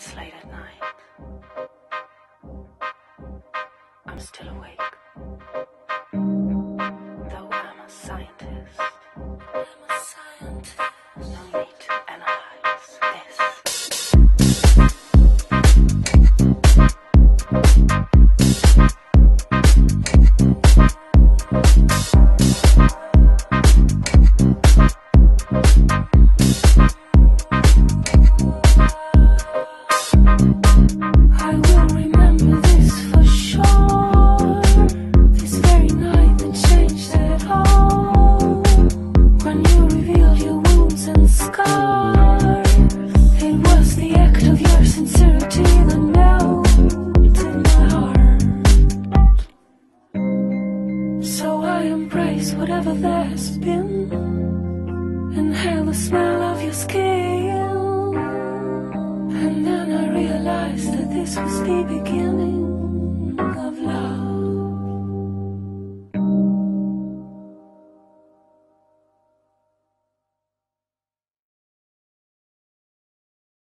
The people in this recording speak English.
It's late at night. I'm still awake. Though I'm a scientist. No need to analyze this. I will remember this for sure. This very night that changed it all. When you revealed your wounds and scars, it was the act of your sincerity that melted my heart. So I embrace whatever there's been. Inhale the smell of your skin. And then I realized that this was the beginning.